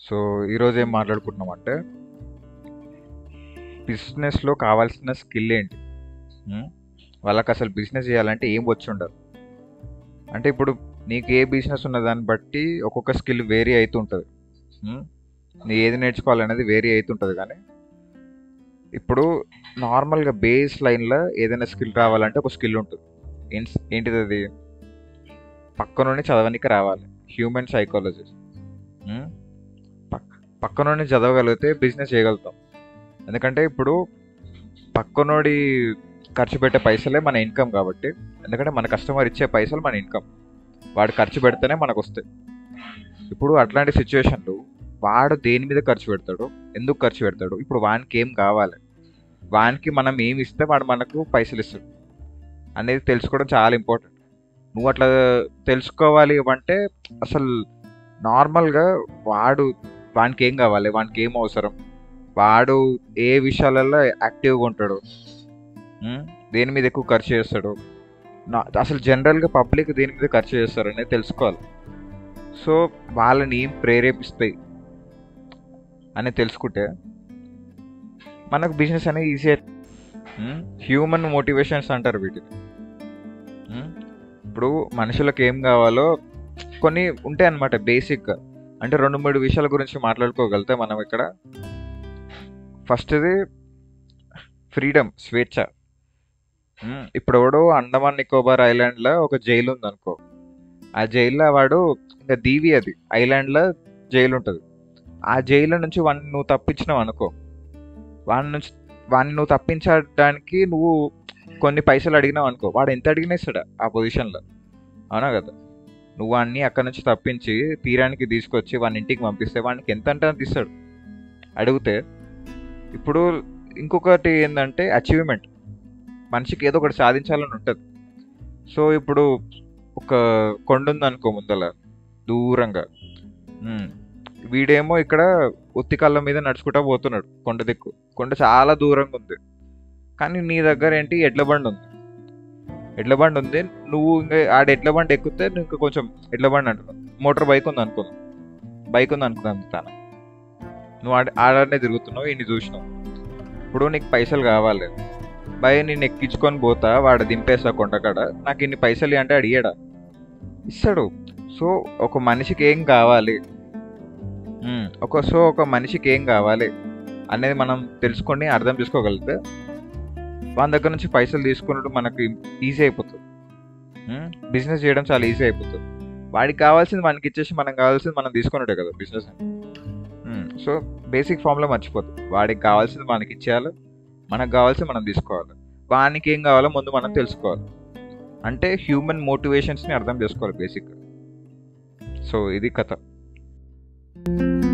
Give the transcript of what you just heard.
So ఈరోజు ఏం మాట్లాడుకుంటున్నాం అంటే బిజినెస్లో కావాల్సిన స్కిల్ ఏంటి. ఉం? వాళ్ళకి అసలు బిజినెస్ చేయాలంటే ఏం వచ్చి ఉండదు. అంటే ఇప్పుడు నీకు ఏ బిజినెస్ ఉన్న దాన్ని బట్టి ఒక్కొక్క స్కిల్ వేరీ అవుతుంటుంది. నీ ఏది నేర్చుకోవాలనేది వేరీ అవుతుంటుంది. కానీ ఇప్పుడు నార్మల్గా బేస్ లైన్లో ఏదైనా స్కిల్ రావాలంటే ఒక స్కిల్ ఉంటుంది. ఏంటిది అది? పక్క నుండి చదవనికి రావాలి. Human psychology. పక్క నుండి చదవగలిగితే బిజినెస్ చేయగలుగుతాం. ఎందుకంటే ఇప్పుడు పక్కనోడి ఖర్చు పెట్టే పైసలే మన ఇన్కమ్ కాబట్టి, ఎందుకంటే మన కస్టమర్ ఇచ్చే పైసలు మన ఇన్కమ్. వాడు ఖర్చు పెడితేనే మనకు వస్తాయి. ఇప్పుడు అట్లాంటి సిచ్యువేషన్లు వాడు దేని మీద ఖర్చు పెడతాడు, ఎందుకు ఖర్చు పెడతాడు, ఇప్పుడు వానికి ఏం కావాలి, వానికి మనం ఏమి ఇస్తే వాడు మనకు పైసలు ఇస్తాడు అనేది తెలుసుకోవడం చాలా ఇంపార్టెంట్. నువ్వు అట్లా తెలుసుకోవాలి అంటే అసలు నార్మల్గా వానికి ఏం కావాలి, వానికి ఏం అవసరం, వాడు ఏ విషయాలలో యాక్టివ్గా ఉంటాడు, దేని మీద ఎక్కువ ఖర్చు చేస్తాడు, అసలు జనరల్గా పబ్లిక్ దేని మీద ఖర్చు చేస్తారు అనేది తెలుసుకోవాలి. సో వాళ్ళని ఏం ప్రేరేపిస్తాయి అని తెలుసుకుంటే మనకు బిజినెస్ అనేది ఈజీ. హ్యూమన్ మోటివేషన్స్ అంటారు వీటిని. ఇప్పుడు మనుషులకు ఏం కావాలో కొన్ని ఉంటాయి అన్నమాట బేసిక్గా. అంటే 2-3 విషయాల గురించి మాట్లాడుకోగలితే మనం ఇక్కడ. ఫస్ట్ది ఫ్రీడమ్, స్వేచ్ఛ. ఇప్పుడు ఎవడో అండమాన్ నికోబార్ ఐలాండ్లో ఒక జైలు ఉందనుకో, ఆ జైల్లో వాడు ఇంకా దీవి, అది ఐలాండ్లో జైలు ఉంటుంది. ఆ జైలు నుంచి వాడిని నువ్వు తప్పించినావు అనుకో, వాడిని నువ్వు తప్పించడానికి నువ్వు కొన్ని పైసలు అడిగినావు అనుకో, వాడు ఎంత అడిగినా ఇస్తాడు ఆ పొజిషన్లో. అవునా కదా? నువ్వు వాడిని అక్కడ నుంచి తప్పించి తీరానికి తీసుకొచ్చి వాడిని ఇంటికి పంపిస్తే వాడికి ఎంత అంటే అంత ఇస్తాడు అడిగితే. ఇప్పుడు ఇంకొకటి ఏంటంటే అచీవ్మెంట్. మనిషికి ఏదో ఒకటి సాధించాలని ఉంటుంది. సో ఇప్పుడు ఒక కొండ ఉందనుకో ముందల దూరంగా, వీడేమో ఇక్కడ ఉత్తికళ్ళ మీద నడుచుకుంటా పోతున్నాడు కొండ దిక్కు. కొండ చాలా దూరంగా ఉంది, కానీ నీ దగ్గర ఏంటి, ఎడ్ల బండి ఉంది. నువ్వు ఇంకా ఆడ ఎడ్ల బండి ఎక్కితే నువ్వు ఇంకా కొంచెం ఎడ్ల బండి అంటున్నావు, మోటార్ బైక్ ఉంది అనుకున్నాను తాను. నువ్వు ఆడనే తిరుగుతున్నావు, ఇన్ని చూసినావు. ఇప్పుడు నీకు పైసలు కావాలి, నేను ఎక్కించుకొని పోతా, వాడు దింపేస్తా కొండకాడ, నాకు ఇన్ని పైసలు అంటే అడిగాడా? ఇస్తాడు. సో ఒక మనిషికి ఏం కావాలి, ఒక మనిషికి ఏం కావాలి అనేది మనం తెలుసుకొని అర్థం చేసుకోగలిగితే వాని దగ్గర నుంచి పైసలు తీసుకున్నట్టు మనకు ఈజీ అయిపోతుంది. బిజినెస్ చేయడం చాలా ఈజీ అయిపోతుంది. వాడికి కావాల్సింది మనకి ఇచ్చేసి మనం కావాల్సింది మనం తీసుకున్నట్టే కదా బిజినెస్ అంటే. సో బేసిక్ ఫామ్లో మర్చిపోతుంది. వాడికి కావాల్సింది మనకి ఇచ్చేయాలి, మనకు కావాల్సింది మనం తీసుకోవాలి. వానికి ఏం కావాలో ముందు మనం తెలుసుకోవాలి. అంటే హ్యూమన్ మోటివేషన్స్ని అర్థం చేసుకోవాలి బేసిక్గా. సో ఇది కథ.